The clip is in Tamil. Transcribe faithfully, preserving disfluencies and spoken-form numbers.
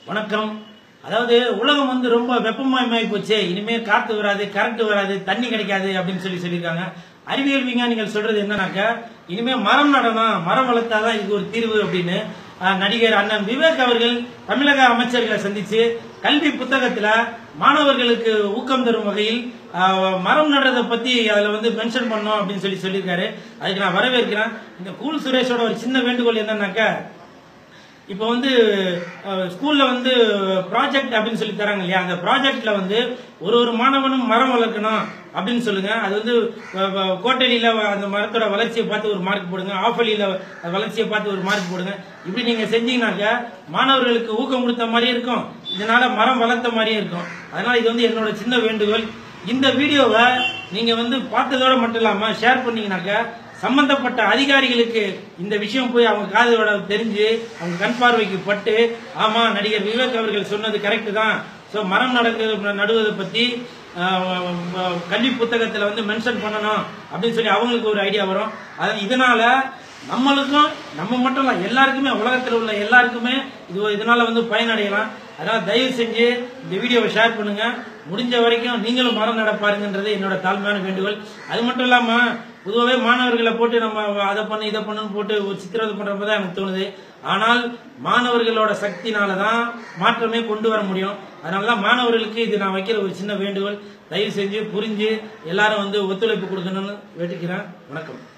வணக்கம். அதாவது உலகம் வந்து ரொம்ப வெப்பமயமாயி போச்சு, இனிமே காத்து வராது, கரண்ட் வராது, தண்ணி கிடைக்காது அப்படின்னு சொல்லி சொல்லியிருக்காங்க. அறிவியல் விஞ்ஞானிகள் சொல்றது என்னன்னாக்க, இனிமே மரம் நடணும், மரம் வளர்த்தாதான் இது ஒரு தீர்வு அப்படின்னு நடிகர் அண்ணன் விவேக் அவர்கள் தமிழக அமைச்சர்களை சந்திச்சு கல்வி புத்தகத்துல மாணவர்களுக்கு ஊக்கம் தரும் வகையில் மரம் நடுறதை பத்தி அதுல வந்து மென்ஷன் பண்ணோம் அப்படின்னு சொல்லி சொல்லியிருக்காரு. அதுக்கு நான் வரவேற்கிறேன். இந்த கூல் சுரேஷோட ஒரு சின்ன வேண்டுகோள் என்னன்னாக்க, இப்போ வந்து ஸ்கூல்ல வந்து ப்ராஜெக்ட் அப்படின்னு சொல்லி தராங்க இல்லையா, அந்த ப்ராஜெக்ட்ல வந்து ஒரு ஒரு மாணவனும் மரம் வளர்க்கணும் அப்படின்னு சொல்லுங்க. அது வந்து கோட்டலியில அந்த மரத்தோட வளர்ச்சியை பார்த்து ஒரு மார்க் போடுங்க, ஆஃபலியில வளர்ச்சியை பார்த்து ஒரு மார்க் போடுங்க. இப்படி நீங்க செஞ்சீங்கன்னாக்க மாணவர்களுக்கு ஊக்கம் கொடுத்த மாதிரியும் இருக்கும், இதனால மரம் வளர்த்த மாதிரியும் இருக்கும். அதனால இது வந்து என்னோட சின்ன வேண்டுகோள். இந்த வீடியோவை நீங்க வந்து பார்த்ததோட மட்டும் இல்லாம ஷேர் பண்ணீங்கன்னாக்க சம்பந்தப்பட்ட அதிகாரிகளுக்கு இந்த விஷயம் போய் அவங்க காதோட தெரிஞ்சு அவங்க கண் பார்வைக்கு பட்டு, ஆமா நடிகர் விவேக் அவர்கள் சொன்னது கரெக்ட் தான், ஸோ மரம் நடக்க நடுவதை பத்தி கல்வி புத்தகத்தில் வந்து மென்ஷன் பண்ணணும் அப்படின்னு சொல்லி அவங்களுக்கு ஒரு ஐடியா வரும். அது இதனால நம்மளுக்கும் நம்ம மட்டும் இல்ல எல்லாருக்குமே, உலகத்தில் உள்ள எல்லாருக்குமே இது இதனால வந்து பயனடையலாம். அதனால தயவு செஞ்சு இந்த வீடியோவை ஷேர் பண்ணுங்க. முடிஞ்ச வரைக்கும் நீங்களும் மரம் நட பாருங்கன்றது என்னோட தாழ்மையான வேண்டுகோள். அது மட்டும் இல்லாம பொதுவாகவே மாணவர்களை போட்டு நம்ம அதை பண்ணு இதை பண்ணுன்னு போட்டு ஒரு சித்திரவதை பண்றப்பதான் எனக்கு தோணுது. ஆனால் மாணவர்களோட சக்தினாலதான் மாற்றமே கொண்டு வர முடியும். அதனாலதான் மாணவர்களுக்கு இது நான் வைக்கிற ஒரு சின்ன வேண்டுகோள். தயவு செஞ்சு புரிஞ்சு எல்லாரும் வந்து ஒத்துழைப்பு கொடுக்கணும்னு வேண்டிக்கிறேன். வணக்கம்.